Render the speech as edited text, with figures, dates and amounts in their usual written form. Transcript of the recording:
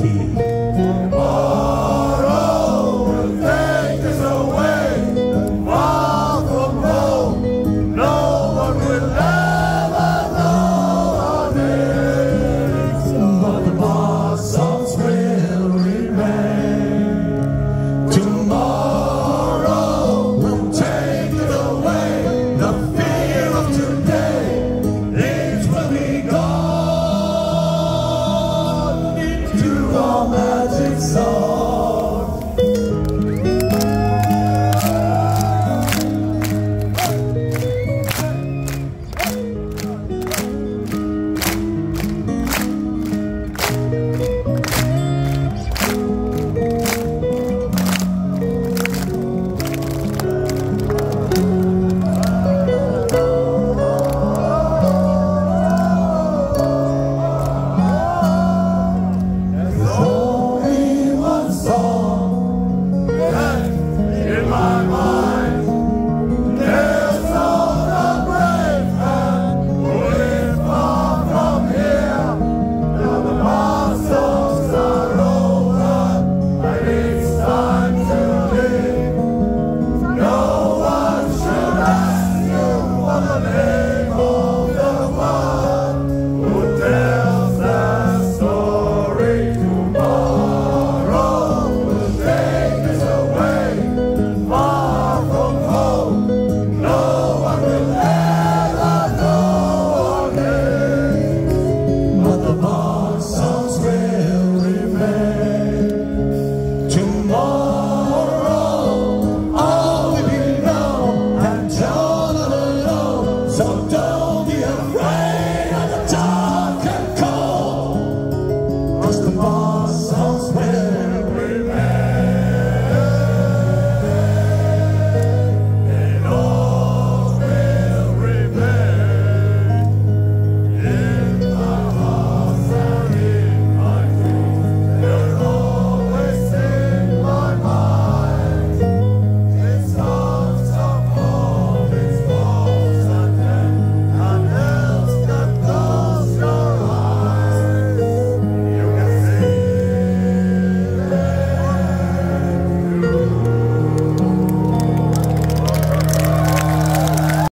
key. Tomorrow will take us away, far from home. No one will ever know our names, but the blossoms will remain. Tomorrow will take it away, the fear of today, it will be gone into our